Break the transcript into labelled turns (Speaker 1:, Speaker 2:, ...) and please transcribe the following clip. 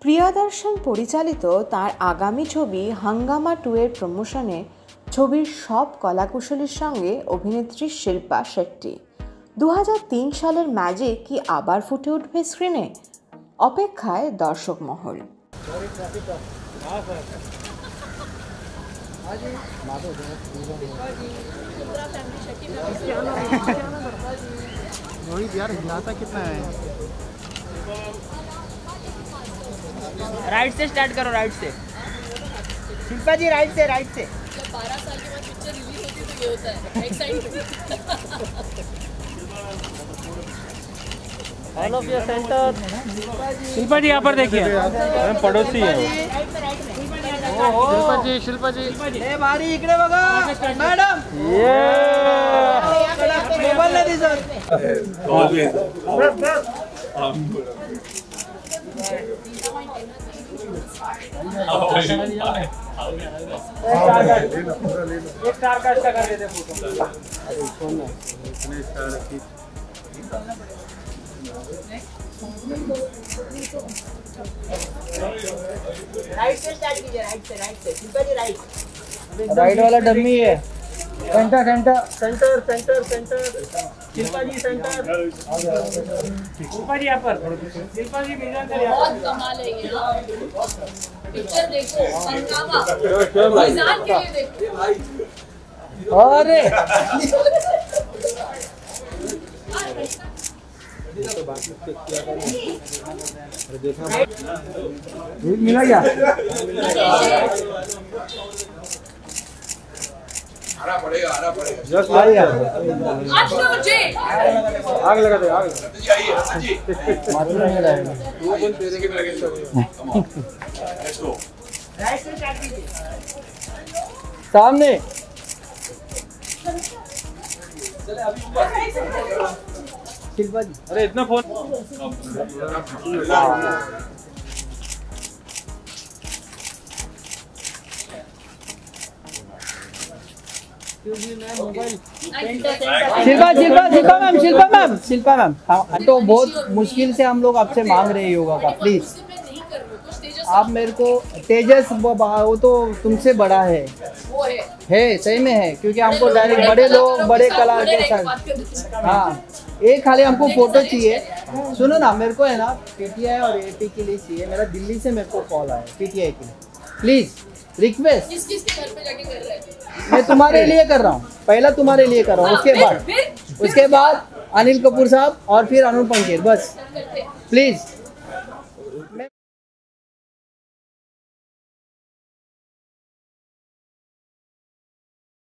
Speaker 1: প্রিয়দর্শন পরিচালিত তার আগামী ছবি হাঙ্গামা 2 এর প্রমোশনে ছবির সব কলাকুশলীর সঙ্গে অভিনেত্রী শিল্পা শেট্টি। 2003 সালের ম্যাজিক কি আবার ফুটে উঠবে স্ক্রিনে? অপেক্ষায় দর্শক মহল।
Speaker 2: यार हिलाता कितना है।
Speaker 3: राइट से स्टार्ट करो, राइट से शिल्पा जी, राइट से।
Speaker 4: जब 12 साल के बाद पिक्चर रिलीज होती है तो ये होता है excitement.
Speaker 3: All of your centre.
Speaker 2: Shilpa ji यहाँ पर देखिए, हम पड़ोसी हैं। शिल्पा जी
Speaker 3: ए भारी इकडे बघा मॅडम। ये मोबाईल नाही दिसत। एक स्टार का कर देते फोटो। राइट से स्टार्ट कीजिए, राइट से शिल्पा जी राइट वाला डम्मी है। Centre Shilpa ji centre. शिल्पा जी यहाँ पर, शिल्पा जी
Speaker 4: बहुत कमाल है ये। पिक्चर देखो हंगामा, मिजान के लिए देखो।
Speaker 3: अरे मिला क्या?
Speaker 5: आना पड़ेगा।
Speaker 2: आग लगा दे, आग
Speaker 3: सामने शिल्पा जी।
Speaker 2: अरे इतना फोन
Speaker 3: शिल्पा मैम तो बहुत मुश्किल से हम लोग आपसे मांग रहे हैं योगा का, प्लीज आप मेरे को। तेजस वो तो तुमसे बड़ा है सही में है, क्योंकि हमको डायरेक्ट बड़े लोग बड़े कला के साथ। हाँ एक खाली हमको फोटो चाहिए। सुनो ना, मेरे को है ना पीटीआई और एपी के लिए चाहिए। मेरा दिल्ली से मेरे को कॉल आया पीटीआई के लिए, प्लीज रिक्वेस्ट।
Speaker 4: किसके घर पे जाके कर रहे हैं?
Speaker 3: मैं तुम्हारे लिए कर रहा हूँ, पहला तुम्हारे लिए कर रहा हूँ, उसके बाद अनिल कपूर साहब और फिर अनुपम खेर, बस प्लीज।